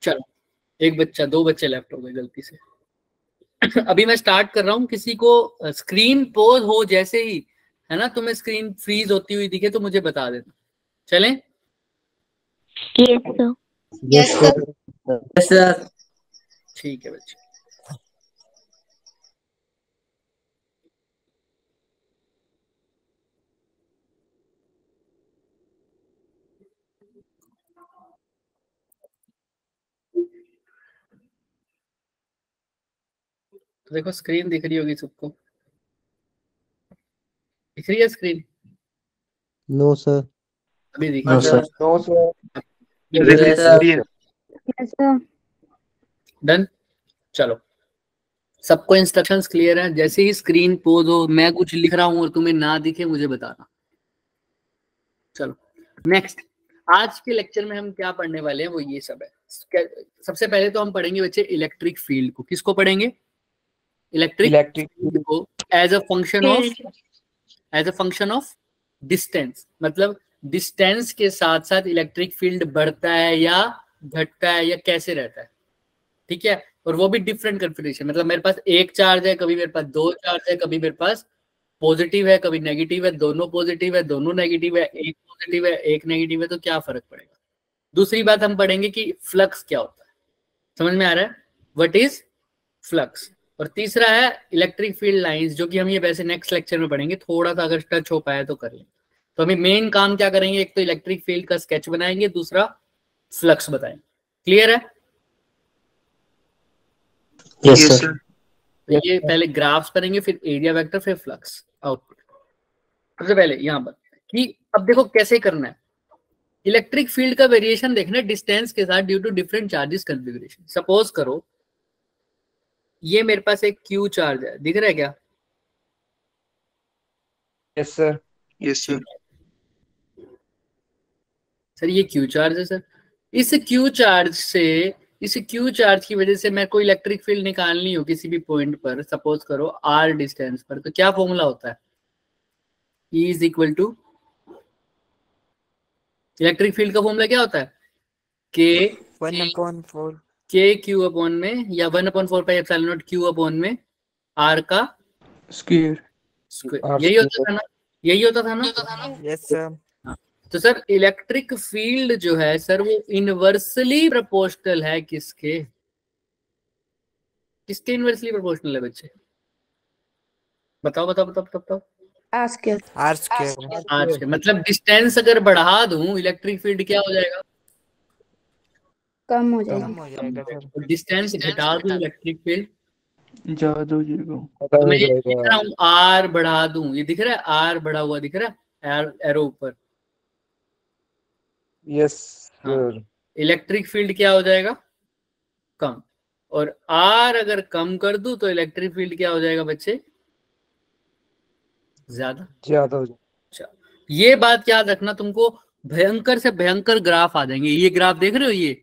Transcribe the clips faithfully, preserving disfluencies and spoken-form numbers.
चलो एक बच्चा, दो बच्चे लेफ्ट हो गए गलती से। अभी मैं स्टार्ट कर रहा हूँ, किसी को स्क्रीन पोज हो जैसे ही है ना, तुम्हें स्क्रीन फ्रीज होती हुई दिखे तो मुझे बता देना। चलें? Yes sir. Yes sir. ठीक है बच्चे। तो देखो स्क्रीन दिख रही होगी सबको, दिख रही है स्क्रीन? No sir. अभी दिख no sir. No sir. Yes sir. Done. चलो सबको इंस्ट्रक्शंस क्लियर है? जैसे ही स्क्रीन पोज हो, मैं कुछ लिख रहा हूं और तुम्हें ना दिखे मुझे बताना। चलो नेक्स्ट, आज के लेक्चर में हम क्या पढ़ने वाले हैं वो ये सब है। सबसे पहले तो हम पढ़ेंगे बच्चे इलेक्ट्रिक फील्ड को। किसको पढ़ेंगे? इलेक्ट्रिक इलेक्ट्रिक फील्ड को as a function of as a function of distance. मतलब डिस्टेंस के साथ साथ इलेक्ट्रिक फील्ड बढ़ता है या घटता है या कैसे रहता है, ठीक है? और वो भी डिफरेंट कन्फिगरेशन, मतलब मेरे पास एक चार्ज है, कभी मेरे पास दो चार्ज है, कभी मेरे पास पॉजिटिव है, कभी नेगेटिव है, दोनों पॉजिटिव है, दोनों नेगेटिव है, एक पॉजिटिव है, एक नेगेटिव है, तो क्या फर्क पड़ेगा? दूसरी बात हम पढ़ेंगे कि फ्लक्स क्या होता है। समझ में आ रहा है? What is flux. और तीसरा है इलेक्ट्रिक फील्ड लाइंस, जो कि हम ये वैसे नेक्स्ट लेक्चर में पढ़ेंगे। थोड़ा सा अगर टच हो पाया तो कर लेंगे। तो हमें मेन काम क्या करेंगे, एक तो इलेक्ट्रिक फील्ड का स्केच बनाएंगे, दूसरा फ्लक्स बताएंगे। क्लियर है? Yes sir. तो ये पहले ग्राफ्स करेंगे, फिर एरिया वेक्टर, फिर फ्लक्स आउटपुट। सबसे पहले यहाँ पर कि अब देखो कैसे करना है। इलेक्ट्रिक फील्ड का वेरिएशन देखना है डिस्टेंस के साथ due to different charges configuration. Suppose करो ये मेरे पास एक क्यू चार्ज है, दिख रहा है क्या? Yes sir. Yes sir. Sir ये क्यू चार्ज है सर। इस क्यू चार्ज से इस क्यू चार्ज की वजह से मैं कोई इलेक्ट्रिक फील्ड निकालनी हो किसी भी पॉइंट पर, सपोज करो आर डिस्टेंस पर, तो क्या फॉर्मूला होता है? E is equal to, electric field का फॉर्मूला क्या होता है? K one upon four K Q upon में, या one upon four pi epsilon not Q upon में आर का स्क्वायर। स्क्वायर। यही होता था ना? यही होता था ना? Yes sir. तो सर इलेक्ट्रिक फील्ड जो है सर वो इनवर्सली प्रोपोर्शनल है किसके? किसके इनवर्सली प्रोपोर्शनल है बच्चे? बताओ बताओ बताओ बताओ बताओ। R square. R square. R square. मतलब डिस्टेंस अगर बढ़ा दूं इलेक्ट्रिक फील्ड क्या हो जाएगा? कम हो कम जाएगी। हो जाएगा सर। डिस्टेंस घटा दूं इलेक्ट्रिक फील्ड ज्यादा हो जाएगा। तो मैं लिख रहा हूँ आर बढ़ा दूं, ये दिख रहा है आर बढ़ा हुआ दिख रहा है एरो ऊपर। यस हाँ, सर। इलेक्ट्रिक फील्ड क्या हो जाएगा? कम। और आर अगर कम कर दूं तो इलेक्ट्रिक फील्ड क्या हो जाएगा बच्चे? ज्यादा। ज्यादा हो अच्छा, ये बात याद रखना, तुमको भयंकर से भयंकर ग्राफ आ जाएंगे। ये ग्राफ देख रहे हो? ये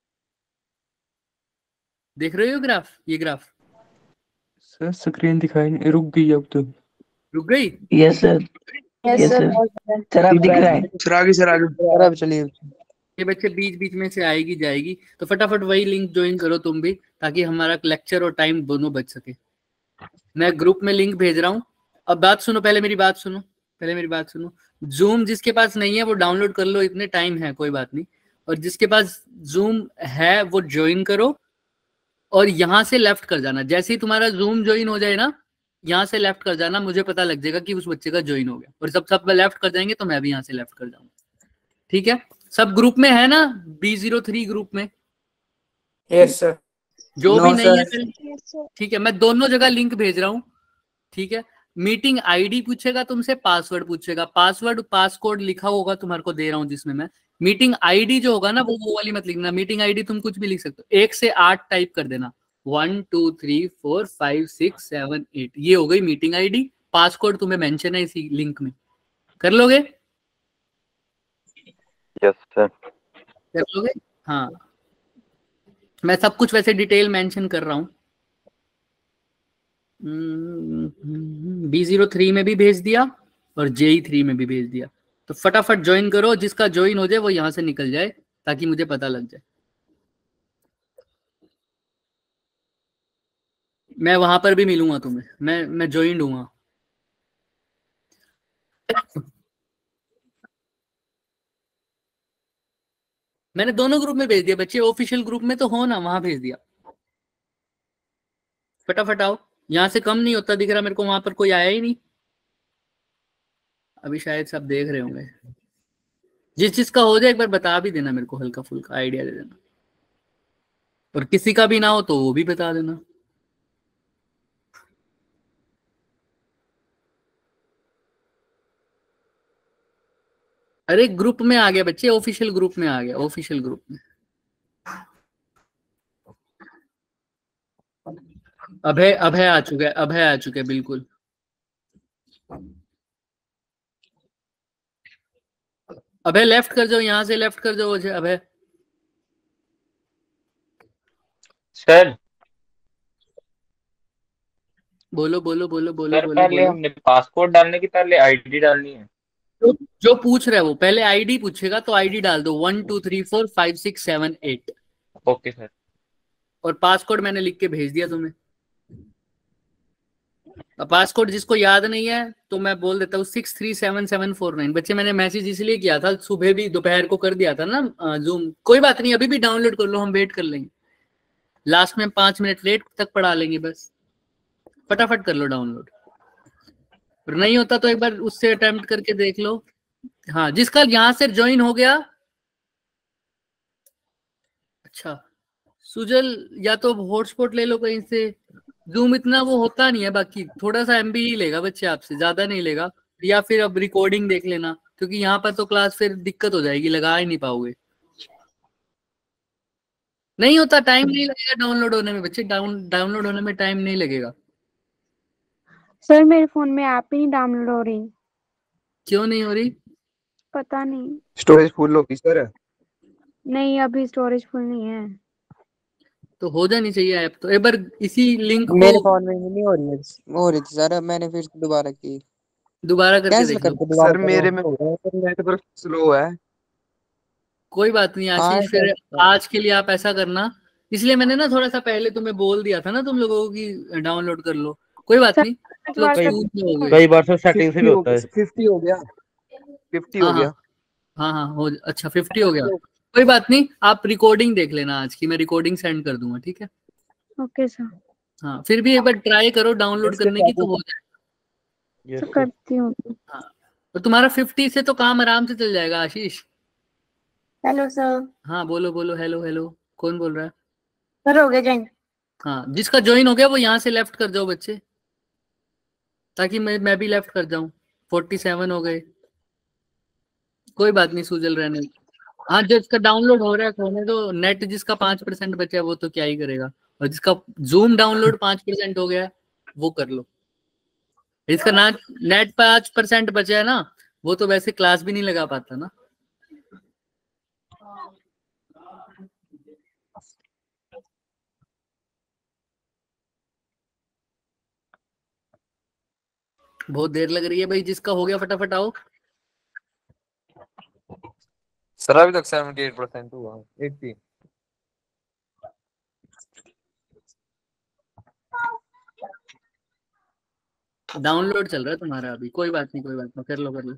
देख रहे हो ग्राफ? ये ग्राफ सर स्क्रीन दिखाई नहीं, रुक गई अब तो। रुक गई? Yes sir. Yes sir. Sir अब दिख रहा है। सर आगे सर आगे। सर अब चलिए। ये बच्चे बीच बीच में से आएगी जाएगी, तो फटाफट वही लिंक ज्वाइन करो तुम भी, ताकि हमारा लेक्चर और टाइम दोनों बच सके। मैं ग्रुप में लिंक भेज रहा हूँ। अब बात सुनो, पहले मेरी बात सुनो, पहले मेरी बात सुनो। जूम जिसके पास नहीं है वो डाउनलोड कर लो, इतने टाइम है कोई बात नहीं। और जिसके पास जूम है वो ज्वाइन करो, और यहाँ से लेफ्ट कर जाना। जैसे ही तुम्हारा जूम ज्वाइन हो जाए ना, यहाँ से लेफ्ट कर जाना, मुझे पता लग जाएगा कि उस बच्चे का ज्वाइन हो गया। और जब सब लेफ्ट कर जाएंगे तो मैं भी यहाँ से लेफ्ट कर जाऊंगा। ठीक है? सब ग्रुप में है ना? बी जीरो थ्री ग्रुप में? Yes sir. जो No, भी नहीं है sir. फिर ठीक है, मैं दोनों जगह लिंक भेज रहा हूँ। ठीक है? मीटिंग आईडी पूछेगा तुमसे, पासवर्ड पूछेगा। पासवर्ड पासकोड लिखा होगा तुम्हारे को दे रहा हूँ जिसमें मैं। मीटिंग आईडी जो होगा ना वो वो वाली मत लिखना। मीटिंग आईडी तुम कुछ भी लिख सकते हो, एक से आठ टाइप कर देना। One two three four five six seven eight, ये हो गई मीटिंग आईडी। पासकोड तुम्हें मेंशन है इसी लिंक में। कर लोगे? Yes sir. कर लोगे? हाँ, मैं सब कुछ वैसे डिटेल मेंशन कर रहा हूँ। बी जीरो थ्री में भी भेज दिया और जेई थ्री में भी भेज दिया। तो फटाफट ज्वाइन करो, जिसका ज्वाइन हो जाए वो यहाँ से निकल जाए ताकि मुझे पता लग जाए। मैं वहां पर भी मिलूंगा तुम्हें, मैं मैं ज्वाइन हूँ। मैंने दोनों ग्रुप में भेज दिया बच्चे, ऑफिशियल ग्रुप में तो हो ना, वहां भेज दिया। फटाफट आओ, यहाँ से कम नहीं होता दिख रहा मेरे को, वहां पर कोई आया ही नहीं। अभी शायद सब देख रहे होंगे। जिस चीज का हो जाए एक बार बता भी देना मेरे को, हल्का फुल्का आइडिया दे देना, और किसी का भी ना हो तो वो भी बता देना। अरे ग्रुप में आ गया बच्चे, ऑफिशियल ग्रुप में आ गया, ऑफिशियल ग्रुप में। अभय अभय आ चुका है, अभय आ चुके हैं बिल्कुल। अभय लेफ्ट कर जाओ, यहाँ से लेफ्ट कर जाओ अभय। सर बोलो बोलो बोलो बोलो सर बोलो पहले बोलो। हमने पासपोर्ट डालने की पहले आईडी डालनी है। जो, जो पूछ रहे हैं वो पहले आईडी पूछेगा तो आईडी डाल दो, one two three four five six seven eight. Okay sir. और पासकोड मैंने लिख के भेज दिया तुम्हें। पासकोड जिसको याद नहीं है तो मैं बोल देता हूँ, six three seven seven four nine. बच्चे मैंने मैसेज इसलिए किया था, सुबह भी दोपहर को कर दिया था ना जूम। कोई बात नहीं, अभी भी डाउनलोड कर लो, हम वेट कर लेंगे। लास्ट में पांच मिनट लेट तक पढ़ा लेंगे बस। फटाफट कर लो डाउनलोड, और नहीं होता तो एक बार उससे अटेम्प्ट करके देख लो। हाँ, जिसका यहाँ से ज्वाइन हो गया। अच्छा सुजल, या तो हॉटस्पॉट ले लो कहीं से। जूम इतना वो होता नहीं है, बाकी थोड़ा सा एमबी ही लेगा बच्चे आपसे, ज्यादा नहीं लेगा। या फिर अब रिकॉर्डिंग देख लेना, क्योंकि यहाँ पर तो क्लास फिर दिक्कत हो जाएगी, लगा ही नहीं पाओगे। नहीं होता, टाइम नहीं लगेगा डाउनलोड होने में बच्चे, डाउन डाउनलोड होने में टाइम नहीं लगेगा। सर मेरे फोन में ऐप ही नहीं डाउनलोड हो रही। क्यों नहीं हो रही? पता नहीं। स्टोरेज फुल होगी सर। नहीं अभी स्टोरेज फुल नहीं है। तो हो जानी चाहिए ऐप तो। एक बार इसी लिंक को मेरे फोन में नहीं हो रही है, हो रही थी सर, अब मैंने फिर से दोबारा की। दोबारा करके कैंसिल देख कर लो। दो दोबारा सर करो। मेरे में हो रहा है पर नेटवर्क स्लो है। कोई बात नहीं हाँ, आशीष, फिर ऐसा- आज के लिए आप ऐसा करना। इसलिए मैंने ना थोड़ा सा पहले तुम्हें बोल दिया था ना तुम लोगों को कि डाउनलोड कर लो। कोई बात सर, नहीं, इस लोग बार से- स्कूल में हो गए। कई बार सर सेटिंग से भी होता है। फिफ्टी हो गया, फिफ्टी हो हाँ गया। हाँ हाँ हो, अच्छा फिफ्टी हो गया। कोई बात नहीं, आप रिकॉर्डिंग देख लेना आज की, मैं रिकॉर्डिंग सेंड कर दूंगा, ठीक है। Okay sir. हाँ फिर भी एक बार ट्राई करो डाउनलोड करने की तो हो जाए। तो करती हूँ। हाँ, तो तुम्हारा फिफ्टी से तो काम आराम से चल जाएगा आशीष। Hello sir. हाँ बोलो बोलो, हेलो हेलो, कौन बोल रहा है? सर हो गया ज्वाइन। हाँ, जिसका ज्वाइन हो गया वो यहाँ से लेफ्ट कर जाओ बच्चे, ताकि मैं मैं भी लेफ्ट कर जाऊं। फोर्टी सेवन हो गए। कोई बात नहीं, सुजल रहने। हाँ, जिसका डाउनलोड हो रहा है होने दो। नेट जिसका पांच परसेंट बचा है वो तो क्या ही करेगा, और जिसका जूम डाउनलोड पांच परसेंट हो गया है वो कर लो। जिसका ना नेट पांच परसेंट बचा है ना, वो तो वैसे क्लास भी नहीं लगा पाता ना। बहुत देर लग रही है भाई, जिसका हो गया फटाफट आओ। सर अभी तक सेवेंटी एट परसेंट हुआ, अस्सी। डाउनलोड चल रहा है तुम्हारा अभी, कोई बात नहीं कोई बात नहीं, कर लो कर लो।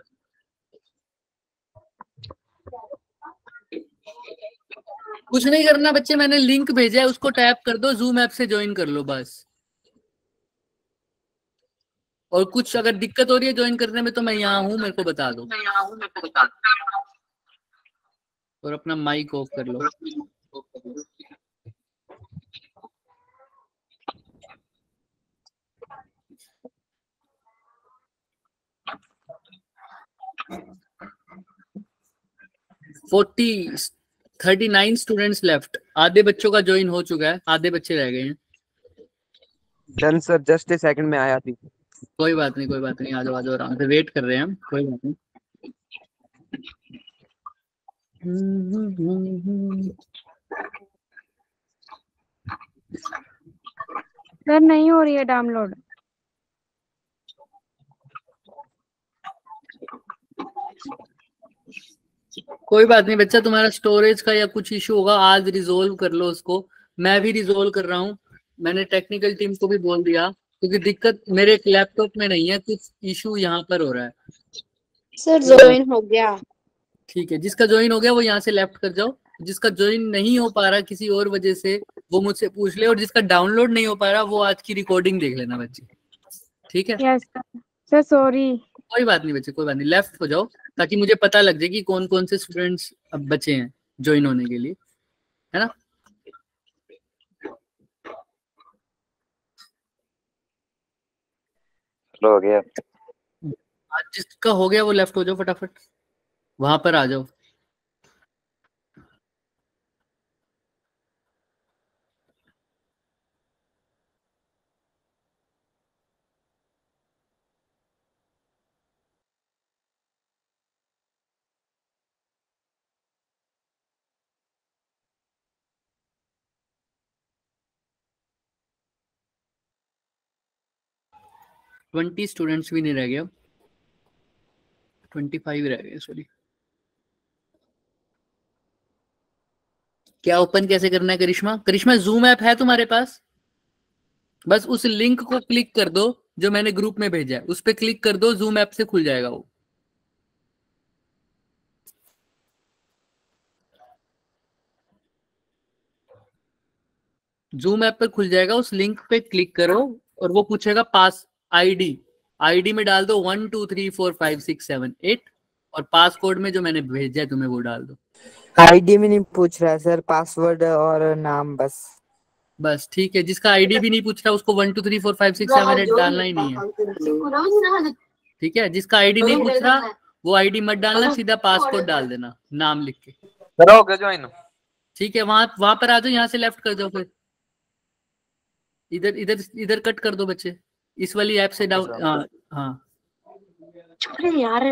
कुछ नहीं करना बच्चे, मैंने लिंक भेजा है उसको टैप कर दो, जूम ऐप से ज्वाइन कर लो बस। और कुछ अगर दिक्कत हो रही है ज्वाइन करने में तो मैं यहाँ हूँ, मेरे को बता दो। और अपना माइक ऑफ कर लो। Forty thirty nine students left. आधे बच्चों का ज्वाइन हो चुका है, आधे बच्चे रह गए हैं। Done sir, just a second में आया थी। कोई बात नहीं कोई बात नहीं, आ जाओ आ जाओ, आराम से वेट कर रहे हैं हम, कोई बात नहीं। सर नहीं हो रही है डाउनलोड। कोई बात नहीं बच्चा, तुम्हारा स्टोरेज का या कुछ इशू होगा, आज रिजोल्व कर लो उसको। मैं भी रिजोल्व कर रहा हूँ, मैंने टेक्निकल टीम को भी बोल दिया, क्योंकि दिक्कत मेरे लैपटॉप में नहीं है, कुछ इशू यहाँ पर हो रहा है। सर ज्वाइन हो गया। ठीक है, जिसका ज्वाइन हो गया वो यहाँ से लेफ्ट कर जाओ, जिसका ज्वाइन नहीं हो पा रहा किसी और वजह से वो मुझसे पूछ ले, और जिसका डाउनलोड नहीं हो पा रहा वो आज की रिकॉर्डिंग देख लेना बच्चे, ठीक है? Yes sir, sorry. कोई बात नहीं बच्चे, कोई बात नहीं, लेफ्ट हो जाओ ताकि मुझे पता लग जाए कि कौन कौन से स्टूडेंट्स अब बचे हैं ज्वाइन होने के लिए, है ना? हो गया। आज जिसका हो गया वो लेफ्ट हो जाओ फटाफट, वहां पर आ जाओ। ट्वेंटी स्टूडेंट्स भी नहीं रह गए, ट्वेंटी फाइव रह गए, सॉरी। क्या ओपन कैसे करना है करिश्मा? करिश्मा जूम ऐप है तुम्हारे पास? बस उस लिंक को क्लिक कर दो जो मैंने ग्रुप में भेजा है, उस पर क्लिक कर दो, जूम ऐप से खुल जाएगा वो। जूम ऐप पर खुल जाएगा, उस लिंक पे क्लिक करो और वो पूछेगा पास आईडी, आईडी में डाल दो one two three four five six seven eight, और पास कोड में जो मैंने भेजा है तुम्हें वो डाल दो। आईडी में नहीं पूछ रहा है सर, पासवर्ड और नाम बस। बस ठीक है, जिसका आईडी भी नहीं पूछ रहा उसको one two three four five six seven eight डालना ही नहीं है, ठीक है? जिसका आईडी नहीं पूछ रहा वो आईडी मत डालना, सीधा पासकोड डाल देना नाम लिख के। करोगे ज्वाइन? ठीक है, वहां वहां पर आ जाओ, यहाँ से लेफ्ट कर जाओ, फिर इधर इधर इधर कट कर दो बच्चे, इस वाली ऐप से डाउन। हाँ हाँ यार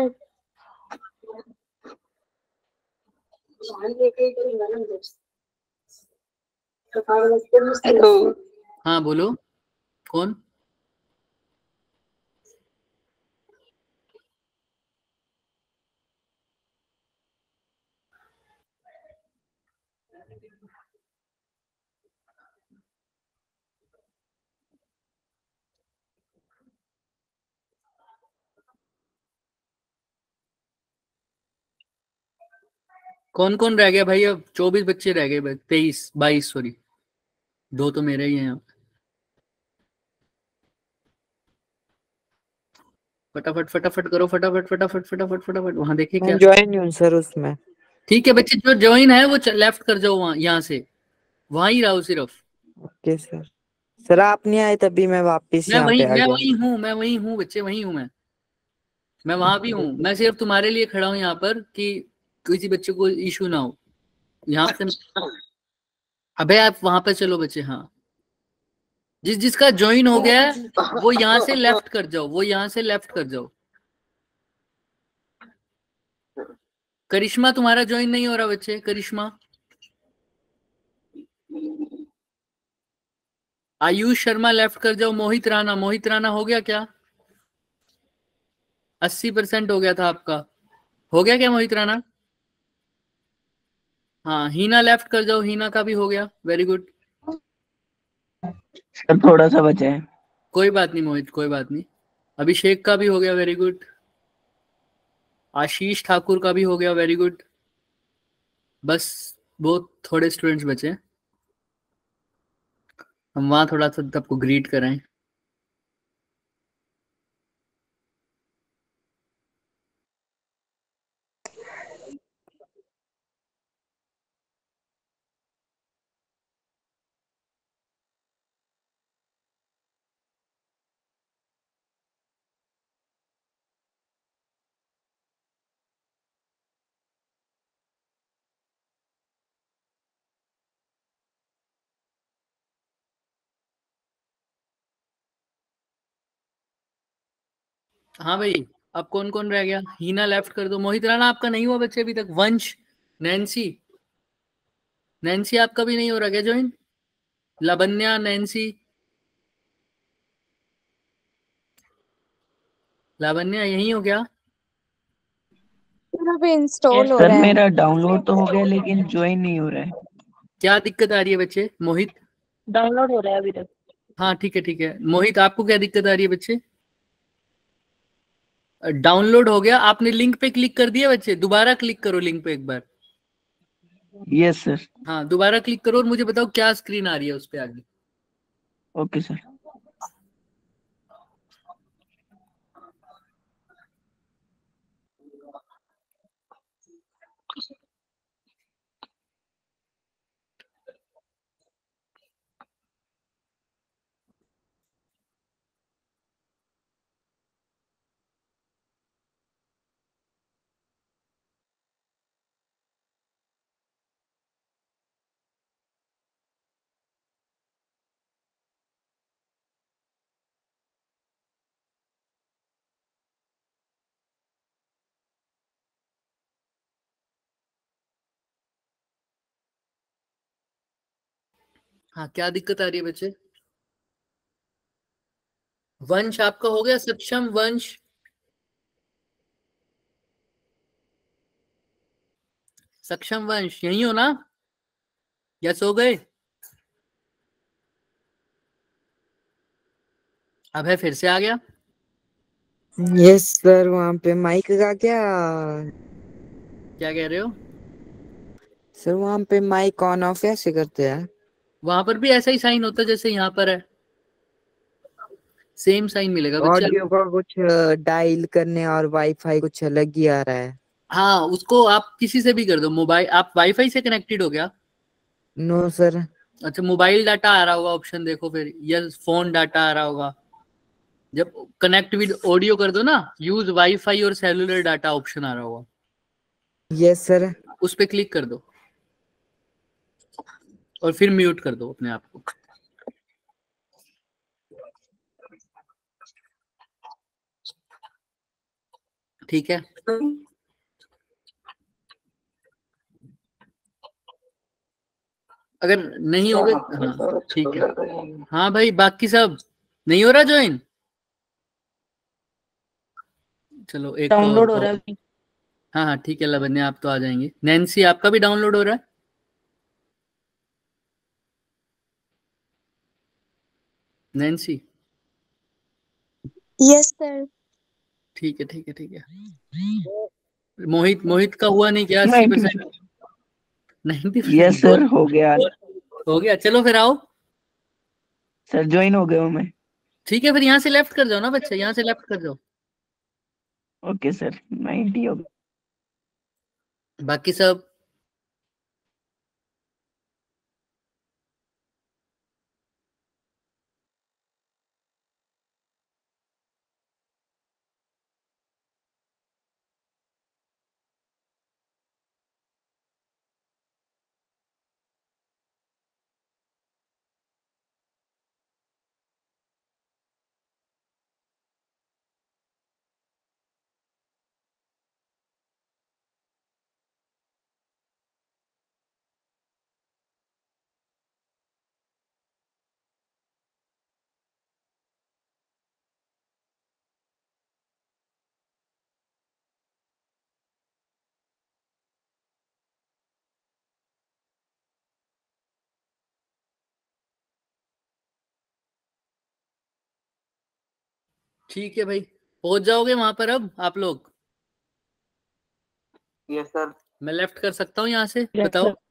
हेलो। हाँ बोलो, कौन? कौन कौन रह गया भाई? अब चौबीस बच्चे रह गए, तेईस बाईस सॉरी, दो तो मेरे ही हैं। फटाफट फटाफट करो, फटाफट फटाफट फटाफट फटाफट। वहां देखिए क्या ज्वाइन हूं सर उसमें। ठीक है बच्चे, जो ज्वाइन है वो लेफ्ट कर जाओ, वहां यहाँ से वहां ही रहो सिर्फ। Okay sir. सर आप नहीं आए तभी मैं वापस मैं यहाँ वही पे आ मैं गया। वही हूँ मैं वही हूँ बच्चे, वही हूँ मैं मैं वहां भी हूँ। मैं सिर्फ तुम्हारे लिए खड़ा हूँ यहाँ पर कि किसी बच्चे को इशू ना हो यहाँ से। अबे आप वहां पर चलो बच्चे। हाँ, जिस जिसका ज्वाइन हो गया है वो यहाँ से लेफ्ट कर जाओ, वो यहाँ से लेफ्ट कर जाओ। करिश्मा तुम्हारा ज्वाइन नहीं हो रहा बच्चे, करिश्मा। आयुष शर्मा लेफ्ट कर जाओ। मोहित राणा, मोहित राणा हो गया क्या? अस्सी परसेंट हो गया था आपका, हो गया क्या मोहित राणा? हाँ, हीना लेफ्ट कर जाओ, हीना का भी हो गया, वेरी गुड। सर थोड़ा सा बचा है। कोई बात नहीं मोहित, कोई बात नहीं। अभिषेक का भी हो गया, वेरी गुड। आशीष ठाकुर का भी हो गया, वेरी गुड। बस बहुत थोड़े स्टूडेंट्स बचे हैं, हम वहां थोड़ा सा सबको ग्रीट कराएं। हाँ भाई, अब कौन कौन रह गया? हीना लेफ्ट कर दो। मोहित राणा आपका नहीं हुआ बच्चे अभी तक। वंश, नैन्सी, नैन्सी आपका भी नहीं हो रहा क्या ज्वाइन? लावण्या, नैन्सी, लावण्या यही हो गया? इंस्टॉल हो सर रहा है। मेरा डाउनलोड तो हो गया लेकिन ज्वाइन नहीं हो रहा है। क्या दिक्कत आ रही है बच्चे? मोहित डाउनलोड हो रहा है अभी तक। हाँ ठीक है ठीक है। मोहित आपको क्या दिक्कत आ रही है बच्चे? डाउनलोड हो गया, आपने लिंक पे क्लिक कर दिया बच्चे? दोबारा क्लिक करो लिंक पे एक बार। Yes sir. हाँ दोबारा क्लिक करो और मुझे बताओ क्या स्क्रीन आ रही है उस पे आगे। Okay sir. हाँ क्या दिक्कत आ रही है बच्चे? वंश आपका हो गया सक्षम? वंश सक्षम वंश यही हो ना? या सो गए? अब है फिर से आ गया। यस सर, वहाँ पे माइक का क्या? क्या कह रहे हो? सर वहाँ पे माइक ऑन ऑफ कैसे करते हैं? वहां पर भी ऐसा ही साइन होता है जैसे यहाँ पर है, सेम साइन मिलेगा बच्चे। ऑडियो का कुछ डायल करने और वाईफाई कुछ अलग ही आ रहा है। हाँ उसको आप किसी से भी कर दो। मोबाइल आप वाईफाई से कनेक्टेड हो गया? No sir. अच्छा मोबाइल डाटा आ रहा होगा ऑप्शन, देखो फिर, या फोन डाटा आ रहा होगा। जब कनेक्ट विद ऑडियो कर दो ना, यूज वाईफाई और सेलुलर डाटा ऑप्शन आ रहा होगा, यस सर। उस पर क्लिक कर दो और फिर म्यूट कर दो अपने आप को। ठीक है। अगर नहीं होगा, हाँ ठीक है। हाँ भाई बाकी सब नहीं हो रहा ज्वाइन? चलो एक का और डाउनलोड हो का। रहा है अभी। हाँ हाँ ठीक है लवन्य, आप तो आ जाएंगे। नैन्सी आपका भी डाउनलोड हो रहा है? Nancy yes sir. ठीक है ठीक है ठीक है। मोहित मोहित का हुआ नहीं क्या? अस्सी ninety percent ninety yes percent sir हो गया। हो गया। चलो फिर आओ। सर ज्वाइन हो गया हूँ मैं। ठीक है फिर यहाँ से लेफ्ट कर जाओ ना बच्चे, यहाँ से लेफ्ट कर जाओ। ओके सर नाइन्टी हो गया। बाकी सब ठीक है भाई, पहुंच जाओगे वहां पर अब आप लोग? Yes sir. मैं लेफ्ट कर सकता हूँ यहाँ से? Yes, बताओ। sir.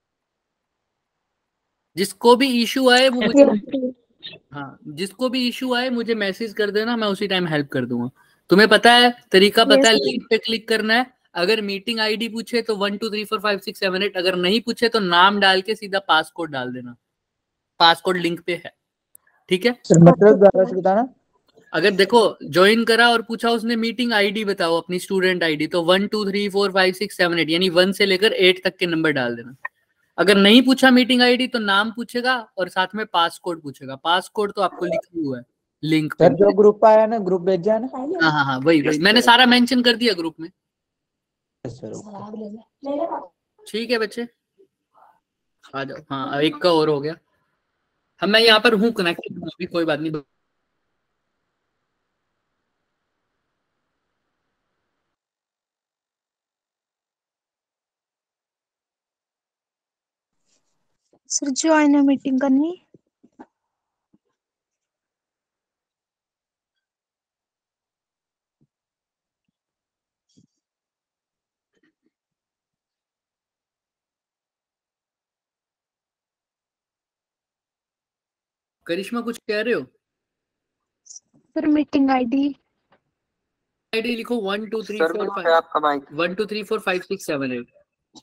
जिसको भी इशू आए वो Yes, मुझे, sir. हाँ जिसको भी इशू आए मुझे मैसेज कर देना, मैं उसी टाइम हेल्प कर दूंगा। तुम्हें पता है तरीका, पता है? Yes, लिंक पे क्लिक करना है। अगर मीटिंग आईडी पूछे तो one two three four five six seven eight, अगर नहीं पूछे तो नाम डाल के सीधा पासकोड डाल देना, पासकोड लिंक पे है। ठीक है। सर मतलब दोबारा से बताना। अगर देखो ज्वाइन करा और पूछा उसने मीटिंग आईडी बताओ अपनी स्टूडेंट आईडी, तो one two three four five six seven eight यानी वन से लेकर एट तक के नंबर डाल देना। अगर नहीं पूछा मीटिंग आईडी तो नाम पूछेगा और साथ में पासकोड पूछेगा। पासकोड तो आपको लिखा हुआ है लिंक पे। सर जो ग्रुप आया ना, ग्रुप भेजा है ना? हाँ हाँ हाँ वही वही मैंने सारा मेंशन कर दिया ग्रुप में। सर ठीक है बच्चे आ जाओ। हाँ एक का और हो गया। हम मैं यहाँ पर हूँ कनेक्टेड हूँ अभी, कोई बात नहीं। सर ज्वाइन मीटिंग करनी। करिश्मा कुछ कह रहे हो? सर मीटिंग आईडी आईडी लिखो one two three sir four मुझे फाइव आपका mic one two three four five six seven eight.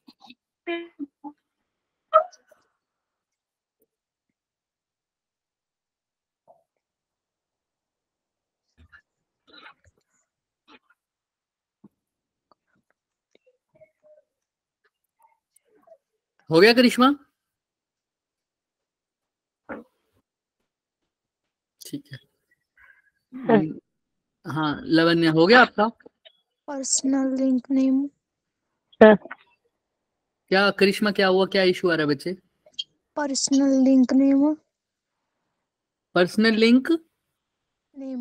हो गया करिश्मा? ठीक है। हाँ लवन्या हो गया आपका? पर्सनल लिंक नेम क्या करिश्मा क्या हुआ, क्या इशू आ रहा है बच्चे? Personal link name personal link name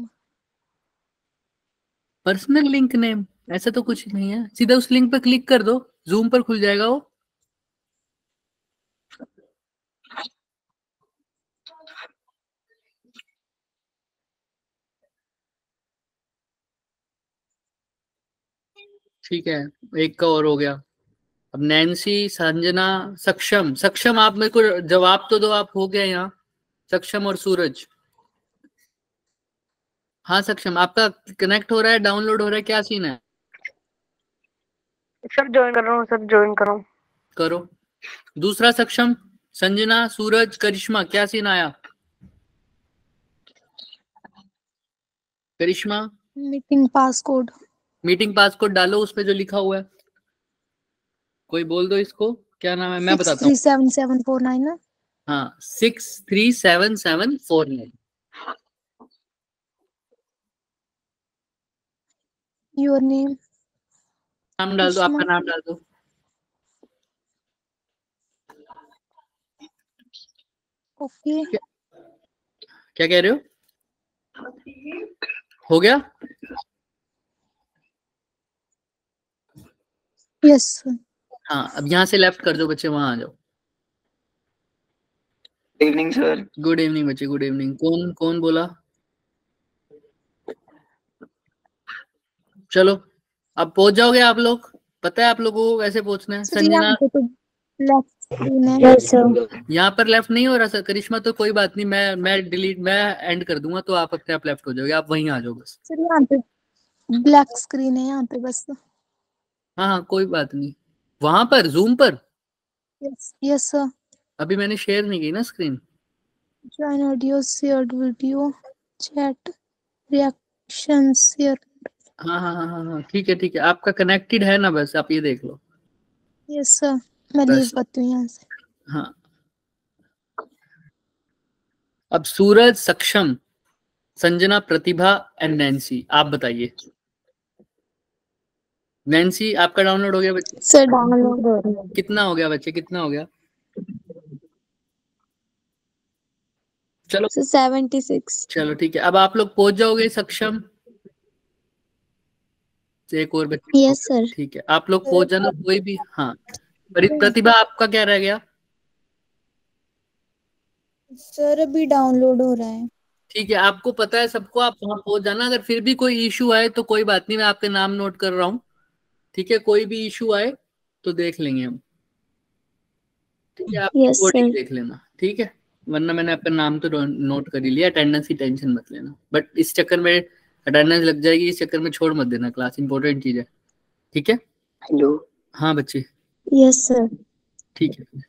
personal link name ऐसा तो कुछ नहीं है, सीधा उस लिंक पर क्लिक कर दो, जूम पर खुल जाएगा वो। ठीक है, एक का और हो गया। अब नैन्सी, संजना, सक्षम। सक्षम आप मेरे को जवाब तो दो, आप हो गया यहाँ। सक्षम और सूरज। हाँ सक्षम, आपका कनेक्ट हो रहा है, डाउनलोड हो रहा है, क्या सीन है? सर ज्वाइन कर रहा हूँ सर ज्वाइन कर रहा हूँ। करो। दूसरा सक्षम, संजना, सूरज, करिश्मा, क्या सीन आया? Karishma meeting passcode meeting passcode डालो उसमें जो लिखा हुआ है। कोई बोल दो इसको, क्या नाम है? मैं बताता हूँ। Six three seven seven four nine है। हाँ six three seven seven four nine. Your name नाम डाल दो, आपका नाम डाल दो। ओके क्या कह रहे हो? हो गया? यस हाँ अब यहाँ से लेफ्ट कर दो बच्चे, वहां आ जाओ। Good evening sir. Good evening बच्चे, गुड इवनिंग। कौन कौन बोला? चलो अब पहुंच जाओगे आप लोग, पता है आप लोगों को कैसे पहुंचना है। संजना यहाँ पर लेफ्ट नहीं हो रहा सर। करिश्मा तो कोई बात नहीं, मैं मैं डिलीट मैं एंड कर दूंगा तो आप अपने आप लेफ्ट हो जाओगे, आप वहीं आ जाओ बस। सर यहाँ पे ब्लैक स्क्रीन है यहाँ पे बस। हाँ हाँ कोई बात नहीं। वहां पर जूम पर यस यस सर। अभी मैंने शेयर नहीं की ना screen. Join audio, shared video, chat, reaction share. हाँ हाँ हाँ हाँ ठीक है ठीक है, आपका कनेक्टेड है ना, बस आप ये देख लो। यस सर मैं लीव करती हूँ यहाँ से। हाँ अब सूरज, सक्षम, संजना, प्रतिभा एंड नैन्सी, आप बताइए। नैन्सी आपका डाउनलोड हो गया बच्चे? सर डाउनलोड हो रहा है। कितना हो गया बच्चे, कितना हो गया? चलो सेवेंटी सिक्स। चलो ठीक है, अब आप लोग पहुंच जाओगे। सक्षम एक और बच्चे। Yes sir. ठीक है आप लोग पहुंच जाना कोई भी। हाँ प्रतिभा आपका क्या रह गया? सर अभी डाउनलोड हो रहा है। ठीक है आपको पता है सबको, आप वहां पहुंच जाना। अगर फिर भी कोई इशू आए तो कोई बात नहीं, मैं आपके नाम नोट कर रहा हूँ। ठीक है कोई भी इशू आए तो देख लेंगे हम। ठीक है आप yes, रिकॉर्डिंग देख लेना, ठीक है। वरना मैंने आपका नाम तो नोट कर ही लिया। अटेंडेंस की टेंशन मत लेना, बट इस चक्कर में अटेंडेंस लग जाएगी, इस चक्कर में छोड़ मत देना क्लास, इंपॉर्टेंट चीज है। ठीक है। हेलो। हाँ बच्चे। Yes sir. ठीक है।